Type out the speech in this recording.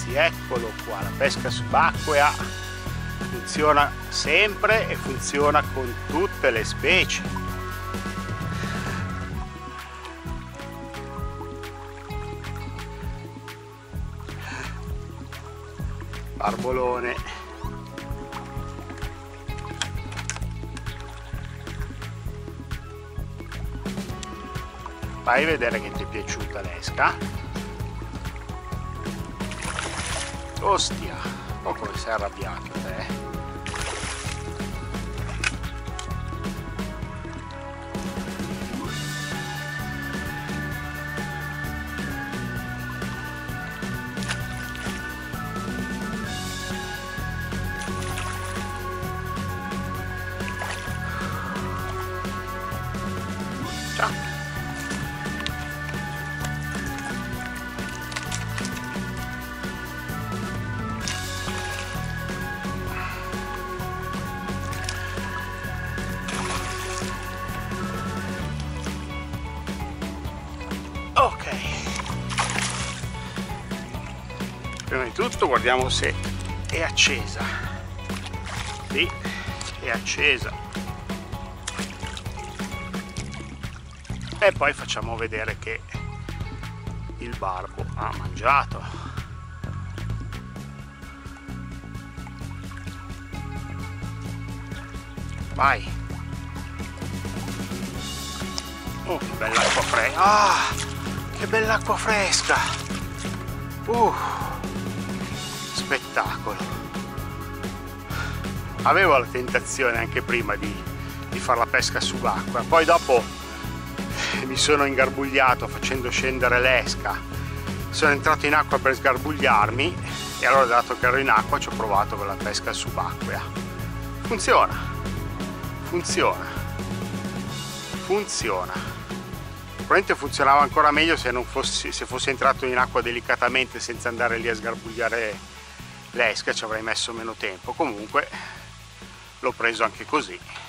ragazzi, eccolo qua, la pesca subacquea funziona sempre e funziona con tutte le specie. Barbolone. Fai vedere che ti è piaciuta l'esca. Ostia, oh come sei arrabbiato te. Ciao. Ok, prima di tutto guardiamo se è accesa. Sì, è accesa. E poi facciamo vedere che il barbo ha mangiato. Vai. Oh, che bella acqua fresca. Ah! Che bella acqua fresca! Spettacolo! Avevo la tentazione anche prima di fare la pesca subacquea, poi dopo mi sono ingarbugliato facendo scendere l'esca, sono entrato in acqua per sgarbugliarmi e allora, dato che ero in acqua, ci ho provato con la pesca subacquea. Funziona! Funziona! Funziona! Probabilmente funzionava ancora meglio se fossi entrato in acqua delicatamente senza andare lì a sgarbugliare l'esca, ci avrei messo meno tempo. Comunque l'ho preso anche così.